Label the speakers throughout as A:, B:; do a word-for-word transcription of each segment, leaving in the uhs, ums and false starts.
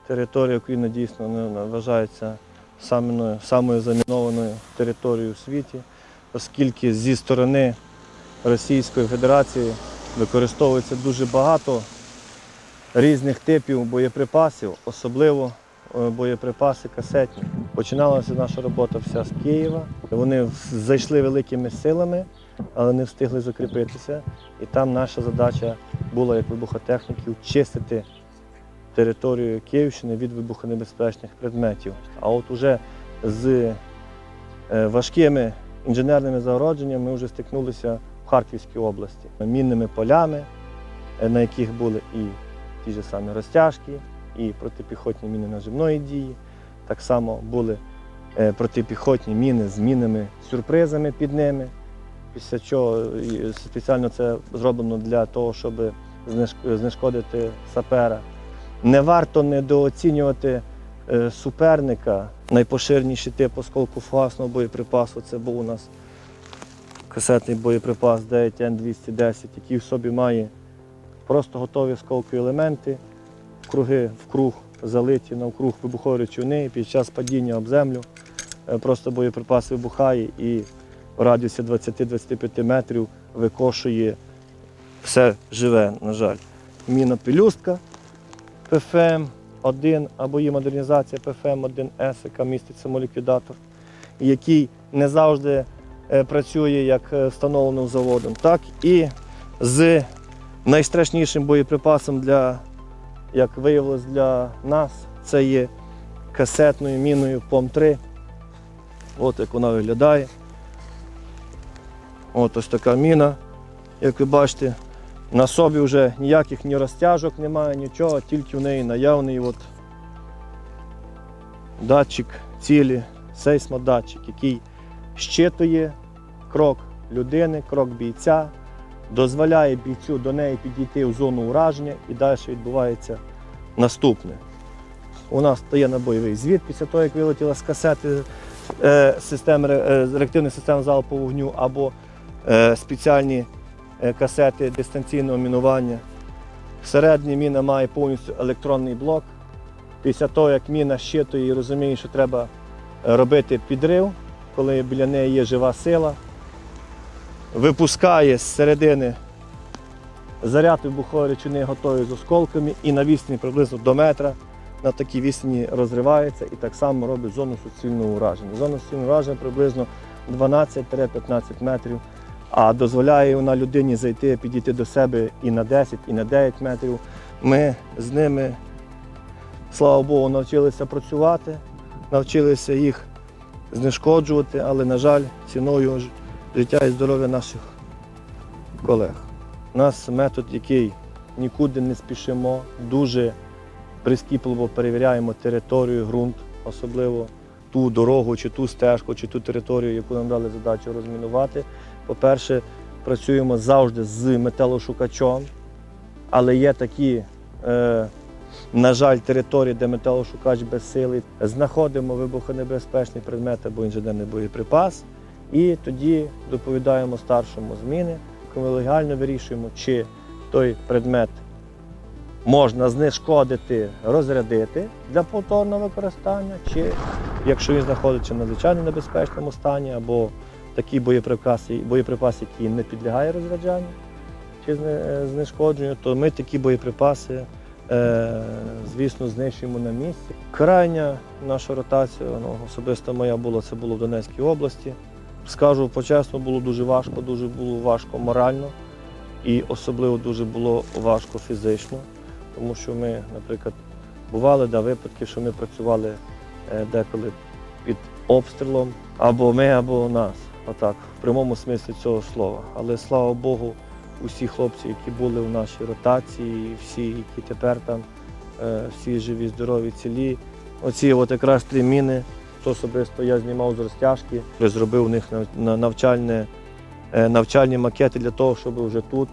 A: Територія України дійсно вважається самою, самою замінованою територією у світі, оскільки зі сторони Російської Федерації використовується дуже багато різних типів боєприпасів, особливо боєприпаси касетні. Починалася наша робота вся з Києва. Вони зайшли великими силами, але не встигли закріпитися. І там наша задача була, як вибухотехніків, чистити територію Київщини від вибухонебезпечних предметів. А от уже з важкими інженерними загородженнями ми вже стикнулися в Харківській області. Мінними полями, на яких були і ті ж самі розтяжки, і протипіхотні міни наживної дії. Так само були протипіхотні міни з мінами-сюрпризами під ними, після чого спеціально це зроблено для того, щоб знешкодити сапера. Не варто недооцінювати суперника. Найпоширеніший тип осколкофугасного боєприпасу – це був у нас касетний боєприпас дев'ять ен двісті десять, який в собі має просто готові осколкові елементи, круги в круг залиті навкруг вибухові речовини, під час падіння об землю просто боєприпас вибухає і в радіусі двадцяти-двадцяти п'яти метрів викошує все живе, на жаль. Міна пелюстка пе еф ем один або її модернізація пе еф ем один ес, яка містить самоліквідатор, який не завжди працює як встановлено заводом, так і з найстрашнішим боєприпасом, для, як виявилось для нас, це є касетною міною пом три. От як вона виглядає. От ось така міна, як ви бачите. На собі вже ніяких ні розтяжок немає, нічого, тільки в неї наявний от датчик цілі, сейсмодатчик, який щитує крок людини, крок бійця, дозволяє бійцю до неї підійти в зону ураження і далі відбувається наступне. У нас стає на бойовий звіт після того, як вилетіла з касети е, системи, е, реактивних систем залпового вогню або е, спеціальні касети дистанційного мінування. Всередині міна має повністю електронний блок. Після того, як міна щитує і розуміє, що треба робити підрив, коли біля неї є жива сила, випускає з середини заряд вибухової речовини, готовий з осколками, і на відстані приблизно до метра на такій відстані розривається і так само робить зону суцільного ураження. Зона суцільного ураження приблизно дванадцять-п'ятнадцять метрів. А дозволяє вона людині зайти, підійти до себе і на десять, і на дев'ять метрів. Ми з ними, слава Богу, навчилися працювати, навчилися їх знешкоджувати, але, на жаль, ціною життя і здоров'я наших колег. У нас метод, який нікуди не спішимо, дуже прискіпливо перевіряємо територію, ґрунт, особливо ту дорогу, чи ту стежку, чи ту територію, яку нам дали задачу розмінувати. По-перше, працюємо завжди з металошукачом, але є такі, е, на жаль, території, де металошукач безсилий. Знаходимо вибухонебезпечний предмет або інженерний боєприпас і тоді доповідаємо старшому зміни, коли легально вирішуємо, чи той предмет можна знешкодити, розрядити для повторного використання, чи якщо він знаходиться в надзвичайно небезпечному стані, або такі боєприпаси, боєприпаси, які не підлягають розряджанню чи знешкодженню, то ми такі боєприпаси, звісно, знищуємо на місці. Крайня наша ротація, ну, особисто моя була, це було в Донецькій області. Скажу по-чесно, було дуже важко, дуже було важко морально і особливо дуже було важко фізично, тому що ми, наприклад, бували да, випадки, що ми працювали деколи під обстрілом, або ми, або нас, отак, в прямому смислі цього слова. Але, слава Богу, усі хлопці, які були в нашій ротації, всі, які тепер там, всі живі, здорові, цілі. Оці от якраз три міни, то особисто я знімав з розтяжки, зробив у них навчальне, навчальні макети для того, щоб вже тут,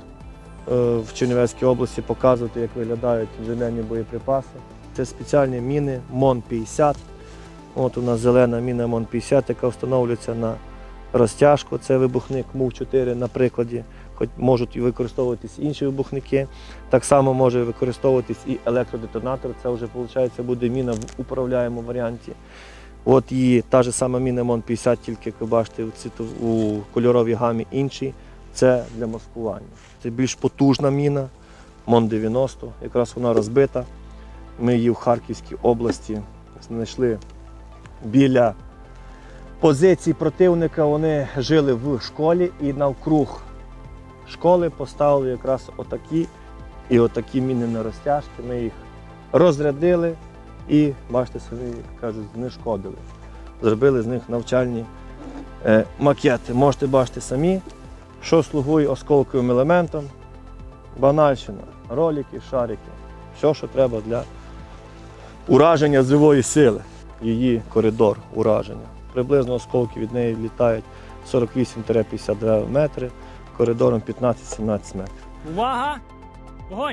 A: в Чернівецькій області, показувати, як виглядають інженерні боєприпаси. Це спеціальні міни мон п'ятдесят. От у нас зелена міна мон п'ятдесят, яка встановлюється на розтяжку. Це вибухник ем у чотири на прикладі. хоч можуть і використовуватись інші вибухники. Так само може використовуватись і електродетонатор, це вже, виходить, буде міна в управляємому варіанті. От її та ж сама міна МОН п'ятдесят, тільки, як ви бачите, у, у кольоровій гамі іншій, це для маскування. Це більш потужна міна, МОН дев'яносто, якраз вона розбита. Ми її в Харківській області знайшли біля позицій противника. Вони жили в школі і навкруг школи поставили якраз отакі і отакі міни на розтяжки. Ми їх розрядили і, бачите, самі, як кажуть, знешкодили. Зробили з них навчальні е, макети. Можете бачити самі, що слугує осколковим елементом. Банальщина, ролики, шарики. Все, що треба для ураження з живої сили. Її коридор ураження. Приблизно осколки від неї літають сорок вісім - п'ятдесят два метри, коридором п'ятнадцять - сімнадцять метрів.
B: Увага! Вогонь!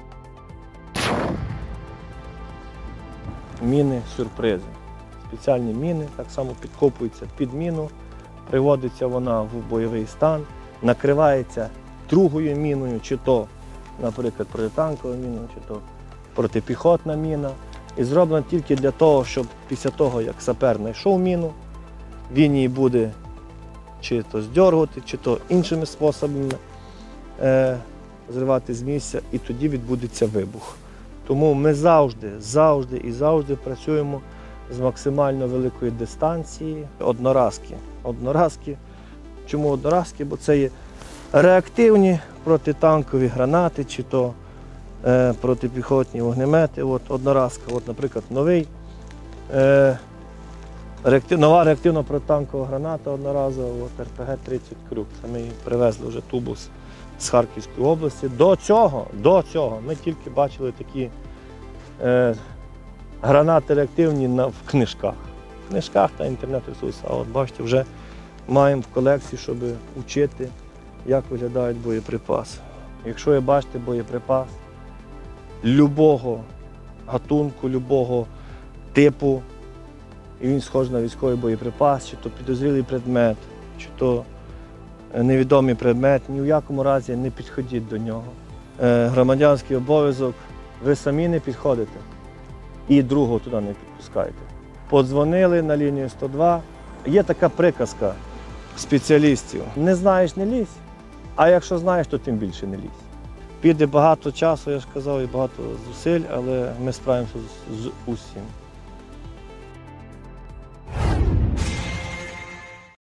A: Міни-сюрпризи. Спеціальні міни, так само підкопуються під міну, приводиться вона в бойовий стан, накривається другою міною, чи то, наприклад, протитанкова міна, чи то протипіхотна міна. І зроблено тільки для того, щоб після того, як сапер знайшов міну, він її буде чи то здьоргувати, чи то іншими способами е, зривати з місця, і тоді відбудеться вибух. Тому ми завжди, завжди і завжди працюємо з максимально великої дистанції. Одноразки. Одноразки. Чому одноразки? Бо це є реактивні протитанкові гранати, чи то е, протипіхотні вогнемети. От одноразка. От, наприклад, новий, е, реактив, нова реактивна протитанкова граната одноразова, от ер пе ге тридцять Крюк. Це ми її привезли вже тубус з Харківської області. До цього, до цього ми тільки бачили такі е, гранати реактивні на, в книжках. В книжках та інтернет-ресурсах. А от бачите, вже маємо в колекції, щоб вчити, як виглядають боєприпаси. Якщо ви бачите боєприпас любого гатунку, любого типу, і він схожий на військовий боєприпас, чи то підозрілий предмет, чи то невідомий предмет, ні в якому разі не підходіть до нього. Е, громадянський обов'язок, ви самі не підходите і другого туди не підпускаєте. Подзвонили на лінію сто два. Є така приказка спеціалістів: не знаєш, не лізь, а якщо знаєш, то тим більше не лізь. Піде багато часу, я ж казав, і багато зусиль, але ми справимося з, з усім.